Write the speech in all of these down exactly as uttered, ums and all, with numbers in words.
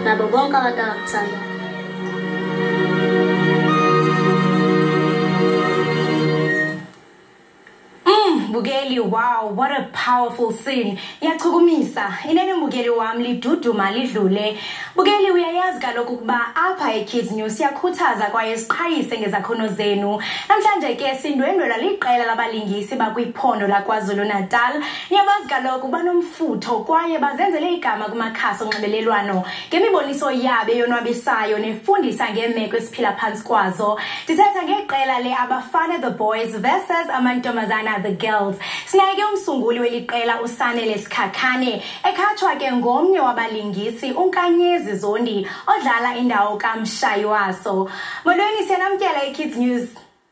nabo bonke abantu abakuthandayo. Mbukeli, wow, what a powerful scene. Iyachukumisa. Inene mbukeli wami liduduma lidlule. Mbukeli uyayazi kaloku ukuba apha eKids News siyakhuthaza kwaye siqhayise ngezakhono zenu. Namhlanje ke sindwendwela liqela labalingisi bakwiphondo laKwaZulu Natal. Niyabazi kaloku banomfutho kwaye bazenzele igama kumakhasi onxibelelwano ngemiboniso yabo eyonwabisayo nefundisa ngemeko esiphila phantsi kwazo. Ndithetha ngeqela le Abafana the Boys versus Amantombazana the Girls. Sinake umsunguli weliqela uSanele Sikhakhane ekhatshwa ke ngomnye wabalingisi uNkanyezi Zondi odlala indawo kaMshayi waso. Molweni siyanamkela eKids News.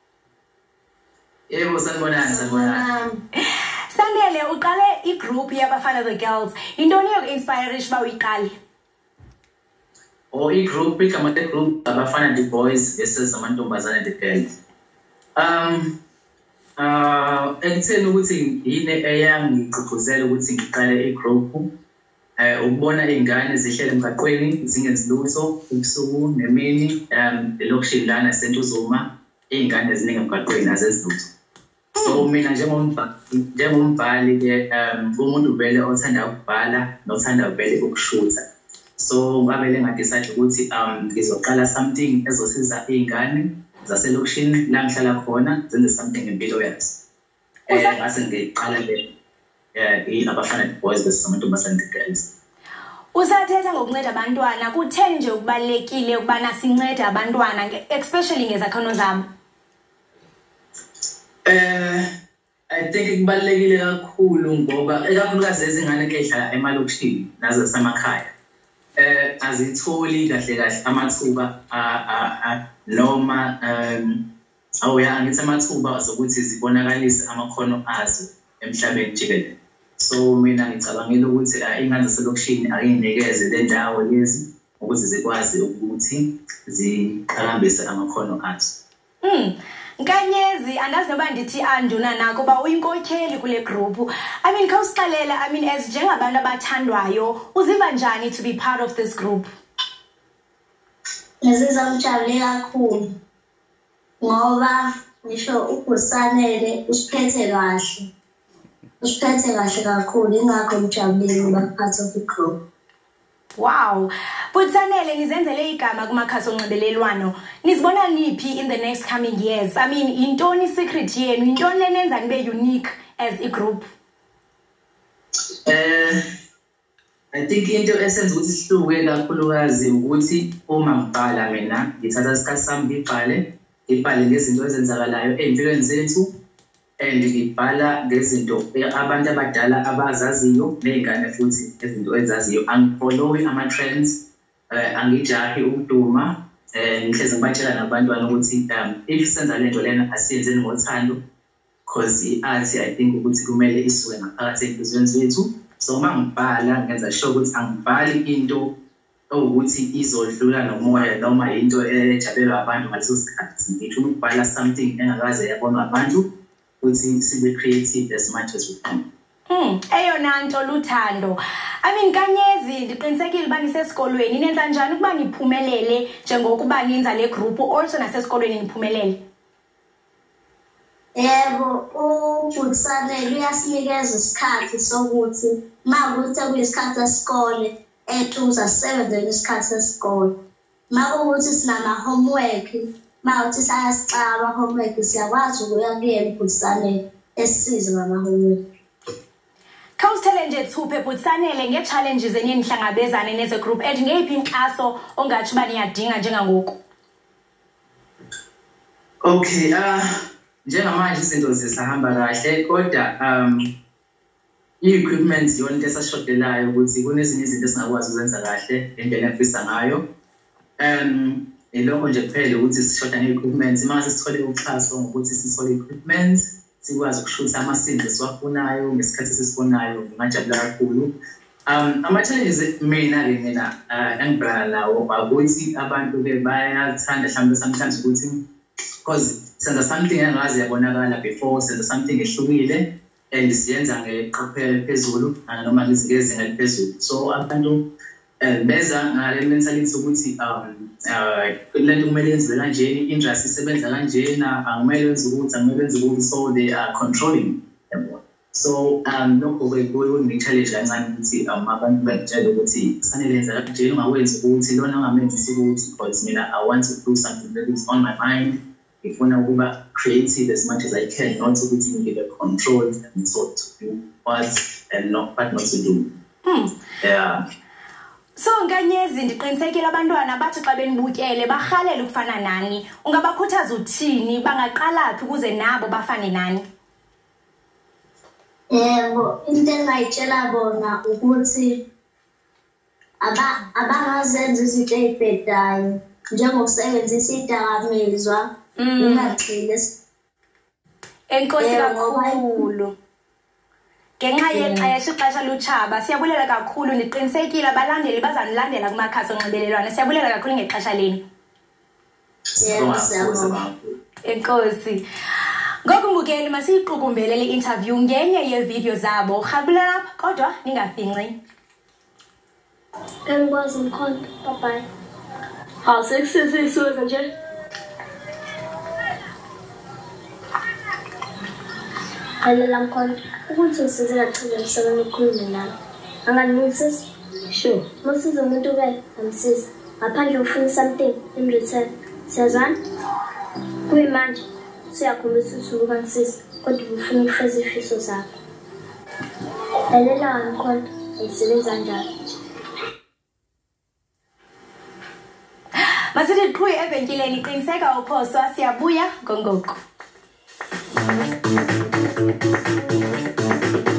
Yebo sanibonani sanibonani. Sanele uqale igroup yaBafana the Girls. Intoni yoku-inspire ba uyiqale? Oh, igroup igama legroup Abafana the Boys versus Amantombazana the Girls. Um Uh, ekutheni ukuthi yini eyangigqugquzela ukuthi ngiqale igroup eh ukubona izingane zihlele emgaqweni zingenzi lutho ubusuku nemini um elokushini lana sentuzuma izingane eziningi emgaqweni azezilutho. So mina njengombhali njengombhali ke um umuntu vele othanda ukubhala nothanda vele ukushutha. So ngabele ngadecide ukuthi um ngizoqala something ezosiza izingane zaselokishini la ngihlala khona zenze something empilo yazo. Eh ngase ngiqala le eh Abafana the Boys versus Amantombazana the Girls. Usathetha ngokunceda abantwana kutheni nje ukubalekile ukubana sincede abantwana especially ngezakhono zabo? Eh I think kubalekile kakhulu ngoba ekakhulukazi izingane ke ehlala emalokishini nazo semakhaya eh azitholi kahle kahle amathuba a noma um awuya ngithi amathuba zokuthi zibonakalise amakhono azo emhlabeni jikelele. So mina ngicabangela ukuthi ingane zaselokishini ayinikeze le ndawo lezi ukuze zikwazi ukuthi ziqhakambise amakhono azo. Mm. Nkanyezi andazi noba ndithi anduna nako ba uyinkokheli kule group. I mean khawusixelela I mean as njengabantu abathandwayo uziva njani to be part of this group? Ngizizwa ngijabule kakhulu ngoba ngisho uGusanele usiphethe kahle. Usiphethe kahle kakhulu ingakho ngijabule ukuba part of the group. Wow. Butsanele nizenzele igama kumakhasi onxibelelwano. Nizibona niphi in the next coming years? I mean intoni secret yenu? Intoni lenenza nibe unique as a group? Eh I think into esenza ukuthi sihluke kakhulukazi ukuthi uma ngibhala mina ngithatha isikhathi sami ngibhale ngibhale ngezinto ezenzakalayo empilweni zethu and ngibhala ngezinto abantu abadala abazaziyo nezingane futhi izinto ezaziyo. Angifollowi ama trends angijahi ukuduma ngihleze ngibatshela nabantwana ukuthi um if senza lento lena asiyenzeni ngothando because i-art I think ukuthi kumele isuke ngaphakathi enhlizweni zethu. So uma ngibhala ngenza sure ukuthi angibhali into ukuthi izodlula nomoya noma into ejabelwa abantu ngaleso sikhathi. Ngisho ukubhala something engakaze yabonwa abantu ukuthi sibe creative as much as we can. Hmm, eyona nto luthando. I mean Nkanyezi ndiqinisekile uba nisesikolweni nenza njani ukuba niphumelele njengokuba ninza le group also nasesikolweni niphumelele? Yebo, uButsanele uyasinikeza isikhathi sokuthi makuthi kuyisikhathi sesikole etuza seven isikhathi sesikole. Makuthi sinama homework, mawuthi sayasicaba homework siyakwazi ukuya kuyena uButsanele esisize ngama homework. Khawusithele nje thuphe Butsanele nge-challenges eninihlangabezane neze group and ngeyiphi inkxaso ongathi uba niyadinga njengangoku? Okay, ah njengamanje izinto zisahamba kahle kodwa um i-equipment yona into esashodelayo ukuthi kunezinye izinto esingakwazi ukuzenza kahle ngendlela efisa ngayo. Um ilokho nje kuphela ukuthi sishoda nge-equipment mase sithole uxhaso ngokuthi sithole equipment sikwazi ukushutha ama-scenes esiwafunayo ngesikhathi esisifunayo ngajabula kakhulu. Um ama-challenges mina ke mina engibhekana nawo ukuthi abantu ke bayathanda mhlawumbe sometimes ukuthi because senza something engazi yabonakala before senza something ehlukile and siyenza ngeqaphela phezulu noma ngezinga eliphezulu. So abantu and beza ngale mentality ukuthi um uh lento kumele yenziwe kanjeni, industry isebenza kanjena, angumele wenze ukuthi angumele wenze ukuthi, so they are controlling. So um lokho kwe challenge kancane ukuthi um abantu batshela ukuthi kufanele yenza kanjeni, ungawenzi ukuthi lona ungamenzi ukuthi, because mina I want to do something that is on my mind. Ngifuna ukuba creative as much as I can, not ukuthi ngibe controlled and so to do what and not but not to do. Hmm. Yeah. So Nkanyezi ndiqinisekile abantwana bathi xa benibukele bahalela ukufana nani, ungabakhuthaza uthini, bangaqala phi ukuze nabo bafane nani? Yebo, into engayitshela bona ukuthi aba abangazenza izinto ezibhedayo njengokusebenzisa idakamizwa, ungagcine. Enkosi kakhulu. Ngenxa yexesha ixesha luchaba, siyabulela kakhulu, niqinisekile abalandeli bazanilandela kumakhasi onxibelelwano. Siyabulela kakhulu ngexesha leni. Yebo, siyabonga. Enkosi. Ngoku mbukeli masiyiqukumbele le interview ngenye yevideo zabo. Rhabulela lapha kodwa ningafinqi. Ngikwazi mkhonto, bye bye. Ha, sekusise isuze nje. Halela mkhonto, ukuthi usize kakhulu emsebenzini ukukhuluma nami. Angangisisi? Sure. Masize umuntu ke, amsiza. Ngaphandle ufuna something in return. Siyazwana? Kuyimanje siyakhombisa ukuthi ukansisi kodwa ufuna ukufeza ifiso zakho. Lalela mkhonto, ayisebenza kanjalo. Masithi qhuyi evenkileni qiniseka uphoswa, siyabuya ngongoko.